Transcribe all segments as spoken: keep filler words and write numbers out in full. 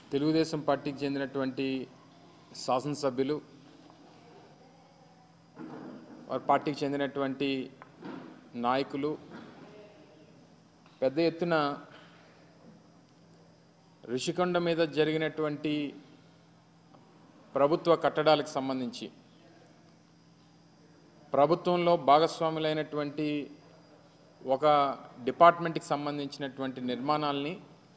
తెలుగుదేశం పార్టీకి చెందినటువంటి శాసనసభ్యులు వారి పార్టీకి చెందినటువంటి నాయకులు పెద్ద ఎత్తున ఋషికొండ మీద జరిగినటువంటి ప్రభుత్వ కట్టడాలకు సంబంధించి ప్రభుత్వంలో భాగస్వాములైనటువంటి ఒక డిపార్ట్మెంట్కి సంబంధించినటువంటి నిర్మాణాలని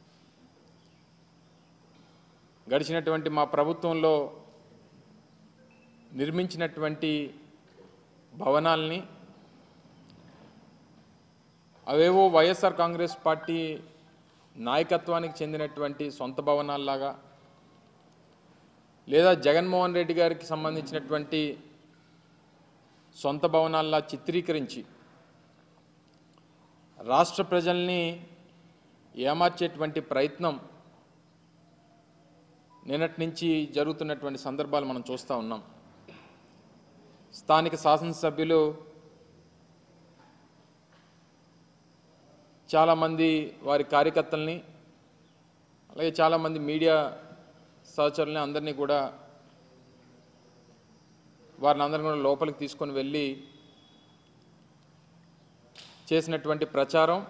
గడిచినటువంటి మా ప్రభుత్వంలో నిర్మించినటువంటి భవనాల్ని అవేవో వైఎస్ఆర్ కాంగ్రెస్ పార్టీ నాయకత్వానికి చెందినటువంటి సొంత భవనాల్లాగా లేదా జగన్మోహన్ రెడ్డి గారికి సంబంధించినటువంటి సొంత భవనాల్లా చిత్రీకరించి రాష్ట్ర ప్రజల్ని ఏమార్చేటువంటి ప్రయత్నం నిన్నటి నుంచి జరుగుతున్నటువంటి సందర్భాలు మనం చూస్తూ ఉన్నాం. స్థానిక శాసనసభ్యులు చాలామంది వారి కార్యకర్తల్ని అలాగే చాలామంది మీడియా సహచరుల్ని అందరినీ కూడా వారిని అందరిని కూడా లోపలికి తీసుకొని వెళ్ళి చేసినటువంటి ప్రచారం,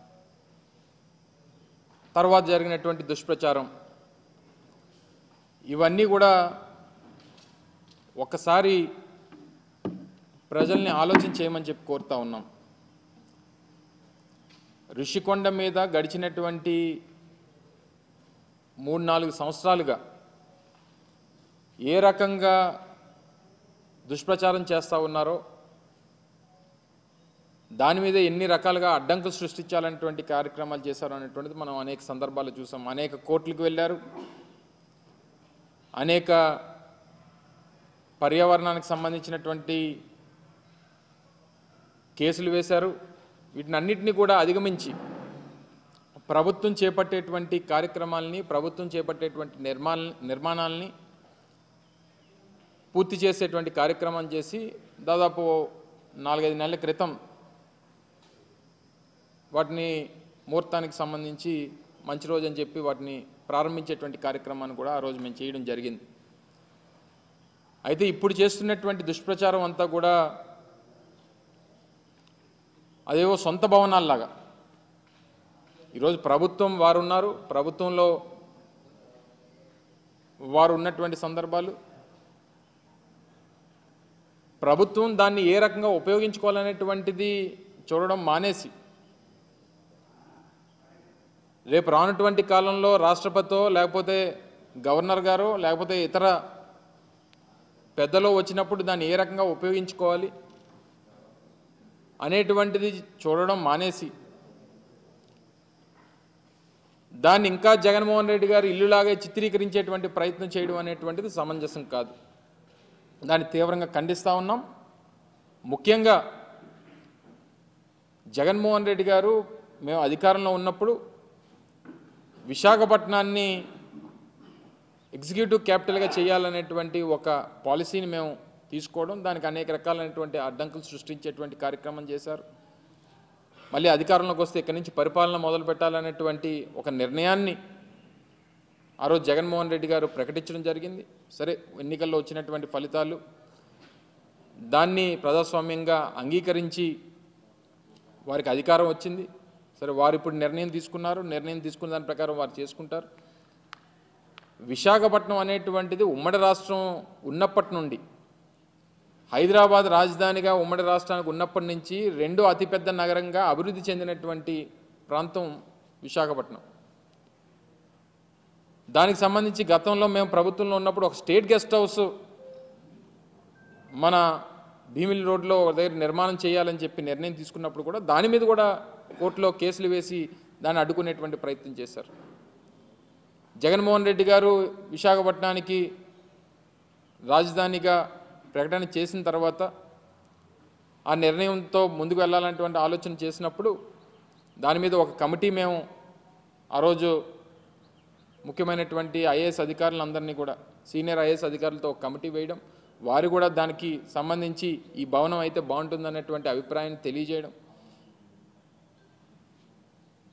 తర్వాత జరిగినటువంటి దుష్ప్రచారం, ఇవన్నీ కూడా ఒకసారి ప్రజల్ని ఆలోచన చేయమని చెప్పి కోరుతా ఉన్నాం. ఋషికొండ మీద గడిచినటువంటి మూడు నాలుగు సంవత్సరాలుగా ఏ రకంగా దుష్ప్రచారం చేస్తూ ఉన్నారో, దాని మీద ఎన్ని రకాలుగా అడ్డంకులు సృష్టించాలనేటువంటి కార్యక్రమాలు చేశారు అనేటువంటిది మనం అనేక సందర్భాలు చూసాం. అనేక కోర్టులకు వెళ్ళారు, అనేక పర్యావరణానికి సంబంధించినటువంటి కేసులు వేశారు. వీటిని అన్నిటినీ కూడా అధిగమించి ప్రభుత్వం చేపట్టేటువంటి కార్యక్రమాలని, ప్రభుత్వం చేపట్టేటువంటి నిర్మాణ నిర్మాణాలని పూర్తి చేసేటువంటి కార్యక్రమం చేసి దాదాపు నాలుగైదు నెలల క్రితం వాటిని ముహూర్తానికి సంబంధించి మంచి రోజు అని చెప్పి వాటిని ప్రారంభించేటువంటి కార్యక్రమాన్ని కూడా ఆ రోజు మేము చేయడం జరిగింది. అయితే ఇప్పుడు చేస్తున్నటువంటి దుష్ప్రచారం అంతా కూడా అదేవో సొంత భవనాల్లాగా, ఈరోజు ప్రభుత్వం వారు ఉన్నారు, ప్రభుత్వంలో వారు ఉన్నటువంటి సందర్భాలు, ప్రభుత్వం దాన్ని ఏ రకంగా ఉపయోగించుకోవాలనేటువంటిది చూడడం మానేసి రేపు రానటువంటి కాలంలో రాష్ట్రపతితో లేకపోతే గవర్నర్ గారో లేకపోతే ఇతర పెద్దలో వచ్చినప్పుడు దాన్ని ఏ రకంగా ఉపయోగించుకోవాలి అనేటువంటిది చూడడం మానేసి దాన్ని ఇంకా జగన్మోహన్ రెడ్డి గారు ఇల్లులాగే చిత్రీకరించేటువంటి ప్రయత్నం చేయడం అనేటువంటిది సమంజసం కాదు. దాన్ని తీవ్రంగా ఖండిస్తూ ఉన్నాం. ముఖ్యంగా జగన్మోహన్ రెడ్డి గారు మేము అధికారంలో ఉన్నప్పుడు విశాఖపట్నాన్ని ఎగ్జిక్యూటివ్ క్యాపిటల్గా చేయాలనేటువంటి ఒక పాలసీని మేము తీసుకోవడం, దానికి అనేక రకాలైనటువంటి అడ్డంకులు సృష్టించేటువంటి కార్యక్రమం చేశారు. మళ్ళీ అధికారంలోకి వస్తే ఇక్కడి నుంచి పరిపాలన మొదలు పెట్టాలనేటువంటి ఒక నిర్ణయాన్ని ఆ రోజు జగన్మోహన్ రెడ్డి గారు ప్రకటించడం జరిగింది. సరే, ఎన్నికల్లో వచ్చినటువంటి ఫలితాలు దాన్ని ప్రజాస్వామ్యంగా అంగీకరించి వారికి అధికారం వచ్చింది. సరే, వారు ఇప్పుడు నిర్ణయం తీసుకున్నారు, నిర్ణయం తీసుకున్న దాని ప్రకారం వారు చేసుకుంటారు. విశాఖపట్నం అనేటువంటిది ఉమ్మడి రాష్ట్రం ఉన్నప్పటి నుండి, హైదరాబాద్ రాజధానిగా ఉమ్మడి రాష్ట్రానికి ఉన్నప్పటి నుంచి రెండో అతిపెద్ద నగరంగా అభివృద్ధి చెందినటువంటి ప్రాంతం విశాఖపట్నం. దానికి సంబంధించి గతంలో మేము ప్రభుత్వంలో ఉన్నప్పుడు ఒక స్టేట్ గెస్ట్ హౌస్ మన భీమిలి రోడ్లో దగ్గర నిర్మాణం చేయాలని చెప్పి నిర్ణయం తీసుకున్నప్పుడు కూడా దాని మీద కూడా కోర్టులో కేసులు వేసి దాన్ని అడ్డుకునేటువంటి ప్రయత్నం చేశారు. జగన్మోహన్ రెడ్డి గారు విశాఖపట్నానికి రాజధానిగా ప్రకటన చేసిన తర్వాత ఆ నిర్ణయంతో ముందుకు వెళ్ళాలనేటువంటి ఆలోచన చేసినప్పుడు దాని మీద ఒక కమిటీ మేము ఆ రోజు ముఖ్యమైనటువంటి ఐఏఎస్ అధికారులందరినీ కూడా సీనియర్ ఐఏఎస్ అధికారులతో ఒక కమిటీ వేయడం, వారు కూడా దానికి సంబంధించి ఈ భవనం అయితే బాగుంటుందనేటువంటి అభిప్రాయాన్ని తెలియజేయడం,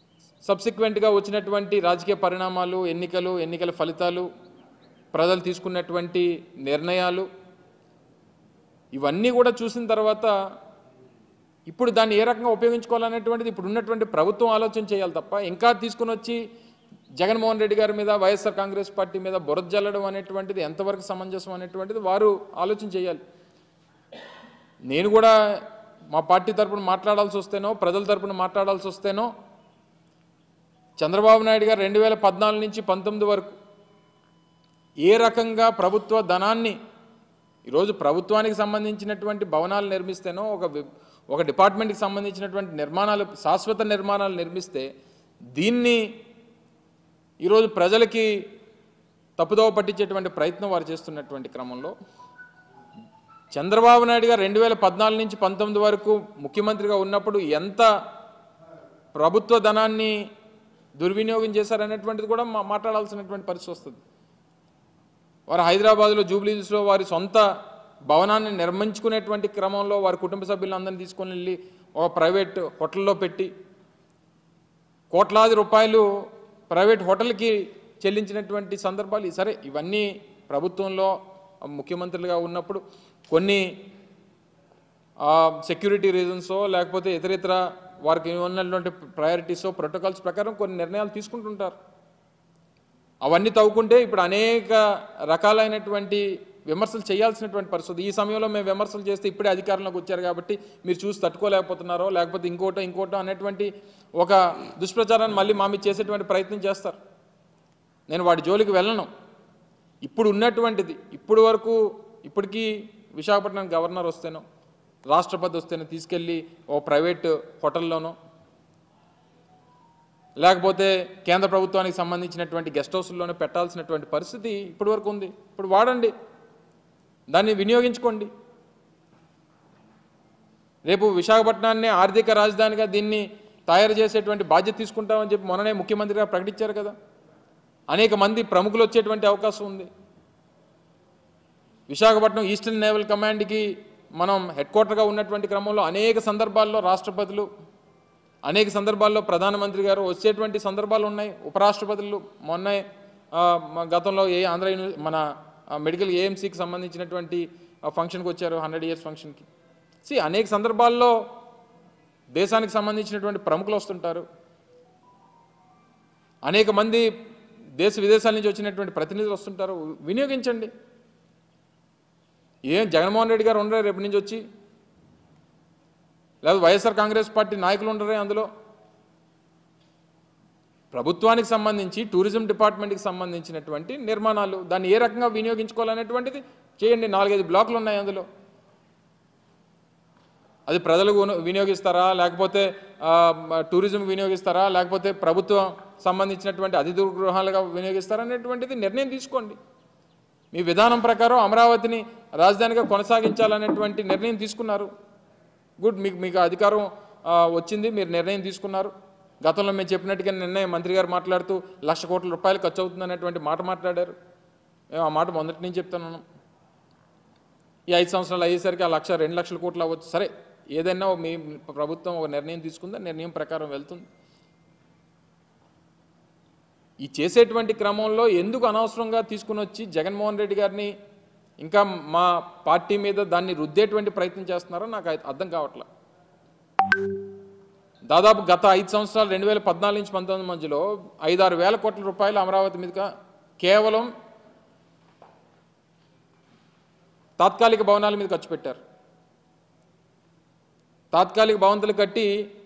సబ్సిక్వెంట్గా వచ్చినటువంటి రాజకీయ పరిణామాలు, ఎన్నికలు, ఎన్నికల ఫలితాలు, ప్రజలు తీసుకున్నటువంటి నిర్ణయాలు ఇవన్నీ కూడా చూసిన తర్వాత ఇప్పుడు దాన్ని ఏ రకంగా ఉపయోగించుకోవాలనేటువంటిది ఇప్పుడు ఉన్నటువంటి ప్రభుత్వం ఆలోచన చేయాలి తప్ప ఇంకా తీసుకుని వచ్చి జగన్మోహన్ రెడ్డి గారి మీద, వైఎస్ఆర్ కాంగ్రెస్ పార్టీ మీద బురద జల్లడం అనేటువంటిది ఎంతవరకు సమంజసం అనేటువంటిది వారు ఆలోచన చేయాలి. నేను కూడా మా పార్టీ తరపున మాట్లాడాల్సి వస్తేనో, ప్రజల తరపున మాట్లాడాల్సి వస్తేనో, చంద్రబాబు నాయుడు గారు రెండు వేల పద్నాలుగు నుంచి పంతొమ్మిది వరకు ఏ రకంగా ప్రభుత్వ ధనాన్ని ఈరోజు ప్రభుత్వానికి సంబంధించినటువంటి భవనాలు నిర్మిస్తేనో, ఒక ఒక డిపార్ట్మెంట్కి సంబంధించినటువంటి నిర్మాణాలు, శాశ్వత నిర్మాణాలు నిర్మిస్తే దీన్ని ఈరోజు ప్రజలకి తప్పుదోవ పట్టించేటువంటి ప్రయత్నం వారు చేస్తున్నటువంటి క్రమంలో చంద్రబాబు నాయుడు గారు రెండు వేల పద్నాలుగు నుంచి పంతొమ్మిది వరకు ముఖ్యమంత్రిగా ఉన్నప్పుడు ఎంత ప్రభుత్వ ధనాన్ని దుర్వినియోగం చేశారనేటువంటిది కూడా మా మాట్లాడాల్సినటువంటి పరిస్థితి వస్తుంది. వారు హైదరాబాద్లో జూబ్లీహిల్స్లో వారి సొంత భవనాన్ని నిర్మించుకునేటువంటి క్రమంలో వారి కుటుంబ సభ్యులందరినీ తీసుకొని వెళ్ళి ఒక ప్రైవేట్ హోటల్లో పెట్టి కోట్లాది రూపాయలు ప్రైవేట్ హోటల్కి చెల్లించినటువంటి సందర్భాలు. సరే, ఇవన్నీ ప్రభుత్వంలో ముఖ్యమంత్రులుగా ఉన్నప్పుడు కొన్ని సెక్యూరిటీ రీజన్సో లేకపోతే ఇతర ఇతర వారికి ఉన్నటువంటి ప్రయారిటీసో ప్రోటోకాల్స్ ప్రకారం కొన్ని నిర్ణయాలు తీసుకుంటుంటారు. అవన్నీ తవ్వుకుంటే ఇప్పుడు అనేక రకాలైనటువంటి విమర్శలు చేయాల్సినటువంటి పరిస్థితి. ఈ సమయంలో మేము విమర్శలు చేస్తే ఇప్పుడే అధికారంలోకి వచ్చారు కాబట్టి మీరు చూసి తట్టుకోలేకపోతున్నారో లేకపోతే ఇంకోటో ఇంకోటో అనేటువంటి ఒక దుష్ప్రచారాన్ని మళ్ళీ మా మీద చేసేటువంటి ప్రయత్నం చేస్తారు. నేను వాటి జోలికి వెళ్ళను. ఇప్పుడు ఉన్నటువంటిది ఇప్పుడు వరకు ఇప్పటికీ విశాఖపట్నం గవర్నర్ వస్తేనో, రాష్ట్రపతి వస్తేనో తీసుకెళ్ళి ఓ ప్రైవేట్ హోటల్లోనో లేకపోతే కేంద్ర ప్రభుత్వానికి సంబంధించినటువంటి గెస్ట్ హౌస్లోనే పెట్టాల్సినటువంటి పరిస్థితి ఇప్పటి వరకు ఉంది. ఇప్పుడు వాడండి, దాన్ని వినియోగించుకోండి. రేపు విశాఖపట్నాన్ని ఆర్థిక రాజధానిగా దీన్ని తయారు చేసేటువంటి బాధ్యత తీసుకుంటామని చెప్పి మొన్ననే ముఖ్యమంత్రిగా ప్రకటించారు కదా. అనేక మంది ప్రముఖులు వచ్చేటువంటి అవకాశం ఉంది. విశాఖపట్నం ఈస్టర్న్ నేవల్ కమాండ్కి మనం హెడ్ క్వార్టర్గా ఉన్నటువంటి క్రమంలో అనేక సందర్భాల్లో రాష్ట్రపతులు, అనేక సందర్భాల్లో ప్రధానమంత్రి గారు వచ్చేటువంటి సందర్భాలు ఉన్నాయి. ఉపరాష్ట్రపతులు మొన్న గతంలో ఏ ఆంధ్ర మన మెడికల్ ఏఎంసీకి సంబంధించినటువంటి ఫంక్షన్కి వచ్చారు, హండ్రెడ్ ఇయర్స్ ఫంక్షన్కి. సి అనేక సందర్భాల్లో దేశానికి సంబంధించినటువంటి ప్రముఖులు వస్తుంటారు. అనేక మంది దేశ విదేశాల నుంచి వచ్చినటువంటి ప్రతినిధులు వస్తుంటారు. వినియోగించండి. ఏం జగన్మోహన్ రెడ్డి గారు ఉండరే రేపు నుంచి వచ్చి, లేదా వైఎస్ఆర్ కాంగ్రెస్ పార్టీ నాయకులు ఉండరే అందులో. ప్రభుత్వానికి సంబంధించి టూరిజం డిపార్ట్మెంట్కి సంబంధించినటువంటి నిర్మాణాలు దాన్ని ఏ రకంగా వినియోగించుకోవాలనేటువంటిది చేయండి. నాలుగైదు బ్లాకులు ఉన్నాయి అందులో. అది ప్రజలకు వినియోగిస్తారా, లేకపోతే టూరిజం వినియోగిస్తారా, లేకపోతే ప్రభుత్వం సంబంధించినటువంటి అతిథి గృహాలుగా వినియోగిస్తారా అనేటువంటిది నిర్ణయం తీసుకోండి. మీ విధానం ప్రకారం అమరావతిని రాజధానిగా కొనసాగించాలనేటువంటి నిర్ణయం తీసుకున్నారు. గుడ్, మీకు మీకు అధికారం వచ్చింది, మీరు నిర్ణయం తీసుకున్నారు. గతంలో మేము చెప్పినట్టుగా నిర్ణయం మంత్రి గారు మాట్లాడుతూ లక్ష కోట్ల రూపాయలు ఖర్చు అవుతుంది అనేటువంటి మాట మాట్లాడారు. మేము ఆ మాట మొదటి నుంచి చెప్తున్నాను. ఈ ఐదు సంవత్సరాలు అయ్యేసరికి ఆ లక్ష రెండు లక్షల కోట్లు అవ్వచ్చు. సరే, ఏదైనా మీ ప్రభుత్వం ఒక నిర్ణయం తీసుకుందా, నిర్ణయం ప్రకారం వెళ్తుంది. ఈ చేసేటువంటి క్రమంలో ఎందుకు అనవసరంగా తీసుకుని వచ్చి జగన్మోహన్ రెడ్డి గారిని ఇంకా మా పార్టీ మీద దాన్ని రుద్దేటువంటి ప్రయత్నం చేస్తున్నారో నాకు అర్థం కావట్లే. దాదాపు గత ఐదు సంవత్సరాలు రెండు వేల పద్నాలుగు నుంచి పంతొమ్మిది మధ్యలో ఐదారు వేల కోట్ల రూపాయలు అమరావతి మీదుగా కేవలం తాత్కాలిక భవనాల మీద ఖర్చు పెట్టారు. తాత్కాలిక భవంతులు కట్టి